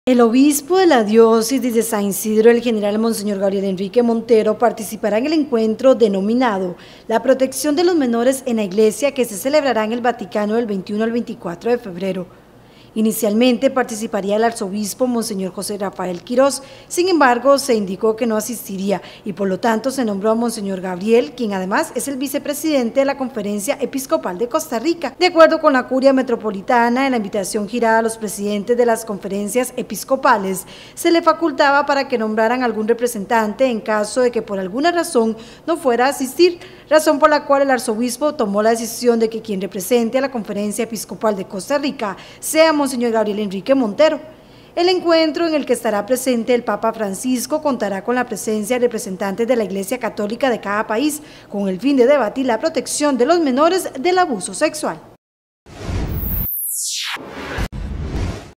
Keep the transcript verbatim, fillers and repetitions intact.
El obispo de la diócesis de San Isidro, el general Monseñor Gabriel Enrique Montero, participará en el encuentro denominado La protección de los menores en la Iglesia, que se celebrará en el Vaticano del veintiuno al veinticuatro de febrero. Inicialmente participaría el arzobispo Monseñor José Rafael Quirós, sin embargo se indicó que no asistiría y por lo tanto se nombró a Monseñor Gabriel, quien además es el vicepresidente de la Conferencia Episcopal de Costa Rica. De acuerdo con la Curia Metropolitana, en la invitación girada a los presidentes de las conferencias episcopales, se le facultaba para que nombraran algún representante en caso de que por alguna razón no fuera a asistir, razón por la cual el arzobispo tomó la decisión de que quien represente a la Conferencia Episcopal de Costa Rica sea Monseñor Gabriel Enrique Montero. El encuentro, en el que estará presente el Papa Francisco, contará con la presencia de representantes de la Iglesia Católica de cada país, con el fin de debatir la protección de los menores del abuso sexual.